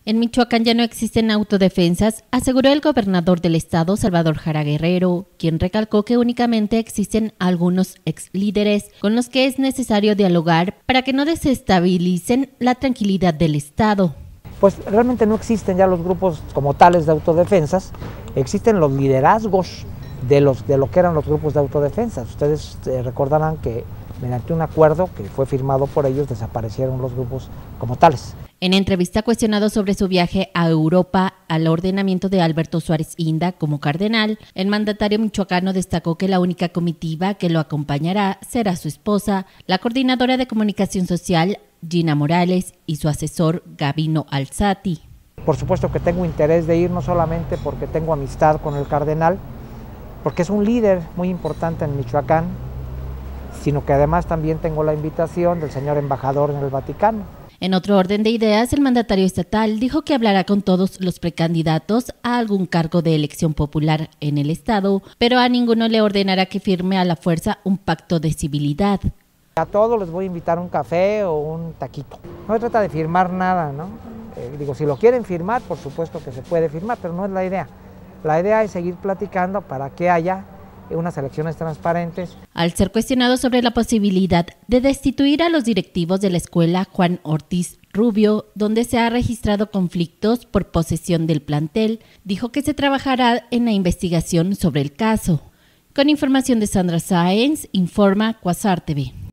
En Michoacán ya no existen autodefensas, aseguró el gobernador del estado, Salvador Jara Guerrero, quien recalcó que únicamente existen algunos ex líderes con los que es necesario dialogar para que no desestabilicen la tranquilidad del estado. Pues realmente no existen ya los grupos como tales de autodefensas, existen los liderazgos de lo que eran los grupos de autodefensas. Ustedes recordarán que mediante un acuerdo que fue firmado por ellos desaparecieron los grupos como tales. En entrevista cuestionado sobre su viaje a Europa al ordenamiento de Alberto Suárez Inda como cardenal, el mandatario michoacano destacó que la única comitiva que lo acompañará será su esposa, la coordinadora de comunicación social, Gina Morales, y su asesor, Gabino Alzati. Por supuesto que tengo interés de ir, no solamente porque tengo amistad con el cardenal, porque es un líder muy importante en Michoacán, sino que además también tengo la invitación del señor embajador en el Vaticano. En otro orden de ideas, el mandatario estatal dijo que hablará con todos los precandidatos a algún cargo de elección popular en el estado, pero a ninguno le ordenará que firme a la fuerza un pacto de civilidad. A todos les voy a invitar un café o un taquito. No se trata de firmar nada, ¿no? Si lo quieren firmar, por supuesto que se puede firmar, pero no es la idea. La idea es seguir platicando para que haya unas elecciones transparentes. Al ser cuestionado sobre la posibilidad de destituir a los directivos de la escuela Juan Ortiz Rubio, donde se ha registrado conflictos por posesión del plantel, dijo que se trabajará en la investigación sobre el caso. Con información de Sandra Sáenz, informa Quasar TV.